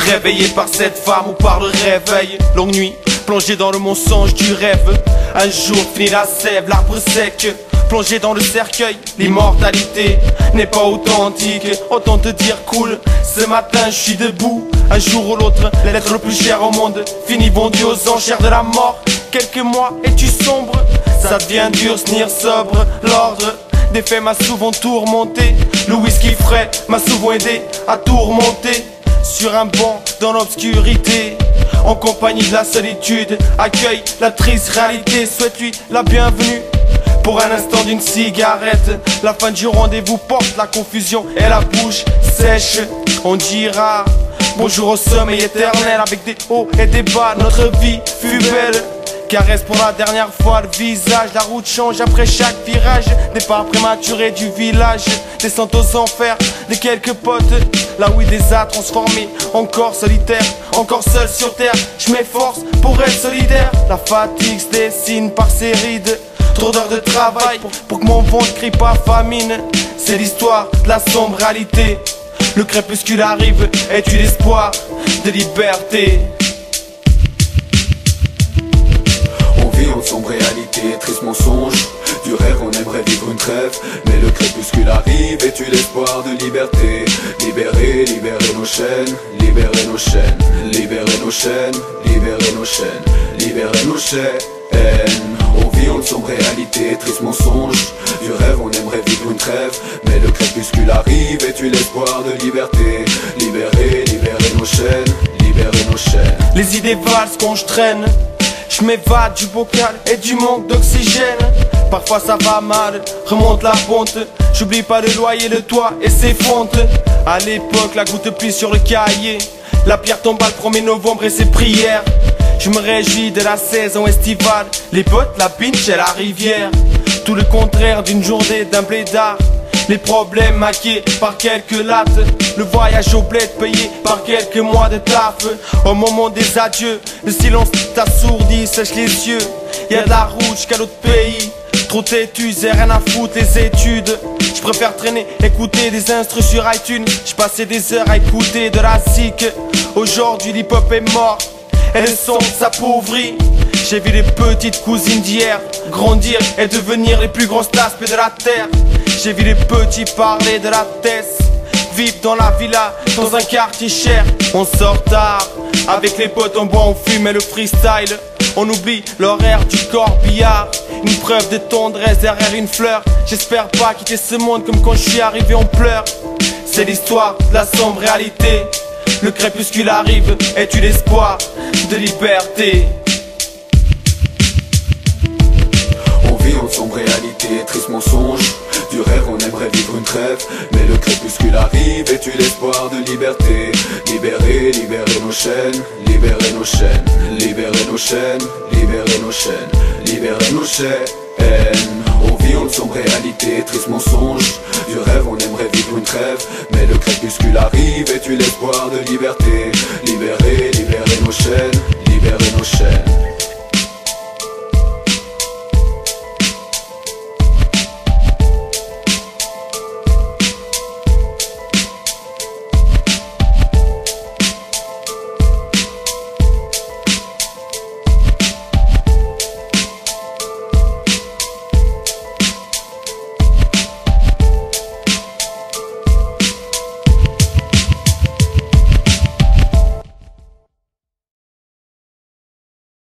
Réveillé par cette femme ou par le réveil, longue nuit, plongé dans le mensonge du rêve. Un jour finit la sève, l'arbre sec, plongé dans le cercueil. L'immortalité n'est pas authentique, autant te dire cool. Ce matin je suis debout, un jour ou l'autre, l'être le plus cher au monde finit vendu aux enchères de la mort. Quelques mois et tu sombres, ça devient dur, tenir sobre. L'ordre des faits m'a souvent tourmenté, le whisky frais m'a souvent aidé à tout remonter. Sur un banc dans l'obscurité, en compagnie de la solitude, accueille la triste réalité, souhaite-lui la bienvenue. Pour un instant d'une cigarette, la fin du rendez-vous porte la confusion et la bouche sèche. On dira bonjour au sommeil éternel, avec des hauts et des bas, notre vie fut belle. Caresse pour la dernière fois le visage, la route change après chaque virage. Départ prématuré du village, descente aux enfers de quelques potes. Là où il les a transformés, encore solitaire, encore seul sur terre. Je m'efforce pour être solidaire. La fatigue se dessine par ses rides, trop d'heures de travail pour que mon ventre crie pas famine. C'est l'histoire de la sombre réalité. Le crépuscule arrive, es-tu l'espoir de liberté? En sombre réalité, triste mensonge. Du rêve on aimerait vivre une trêve, mais le crépuscule arrive et tue l'espoir de liberté. Libérer, libérer nos chaînes, libérer nos chaînes, libérer nos chaînes, libérer nos chaînes, libérer nos chaînes. On vit en sombre réalité, triste mensonge. Du rêve on aimerait vivre une trêve, mais le crépuscule arrive et tue l'espoir de liberté. Libérer, libérer nos chaînes, libérer nos chaînes. Les idées valsent quand je traîne, je m'évade du bocal et du manque d'oxygène. Parfois ça va mal, remonte la pente. J'oublie pas le loyer, le toit et ses fontes. À l'époque la goutte plie sur le cahier, la pierre tombe le 1er novembre et ses prières. Je me réjouis de la saison estivale, les bottes, la pinche et la rivière. Tout le contraire d'une journée d'un blédard, les problèmes maqués par quelques lattes, le voyage au bled payé par quelques mois de taf. Au moment des adieux, le silence t'assourdit, sèche les yeux. Y'a de la route jusqu'à l'autre pays, trop têtu, j'ai rien à foutre les études. Je préfère traîner, écouter des instrus sur iTunes. Je passais des heures à écouter de la zik. Aujourd'hui l'hip-hop est mort et le son s'appauvrit. J'ai vu les petites cousines d'hier grandir et devenir les plus grosses tasses de la terre. J'ai vu les petits parler de la Tess, vivre dans la villa, dans un quartier cher. On sort tard, avec les potes on boit, on fume et le freestyle. On oublie l'horaire du corbillard, une preuve de tendresse derrière une fleur. J'espère pas quitter ce monde comme quand je suis arrivé on pleure. C'est l'histoire de la sombre réalité. Le crépuscule arrive et tue l'espoir de liberté. On vit en sombre réalité, triste mensonge. Du rêve on aimerait vivre une trêve, mais le crépuscule arrive et tue l'espoir de liberté. Libérer, libérer nos chaînes, libérer nos chaînes, libérer nos chaînes, libérer nos chaînes, libérer nos chaînes. On vit en sombre réalité, triste mensonge. Du rêve on aimerait vivre une trêve, mais le crépuscule arrive et tue l'espoir de liberté. Libérer, libérer nos chaînes, libérer nos chaînes.